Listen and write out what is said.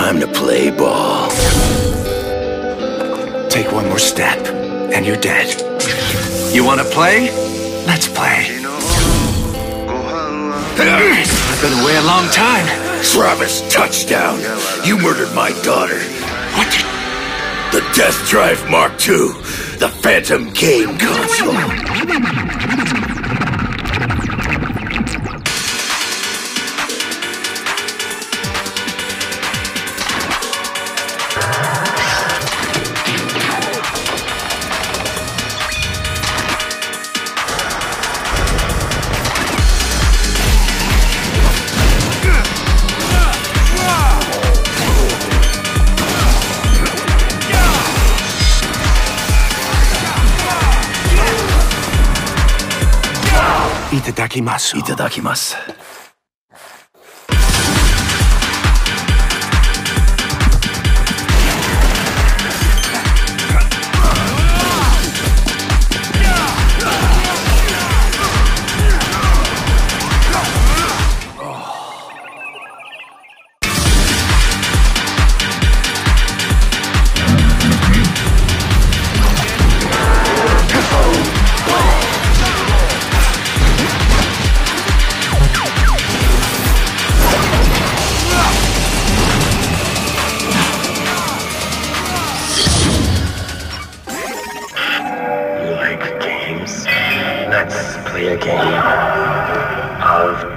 Time to play ball. Take one more step, and you're dead. You wanna play? Let's play. I've been away a long time. Travis, touchdown! You murdered my daughter. What? The Death Drive Mark II, the Phantom Game Console. Itadakimasu. Itadakimasu. Let's play a game of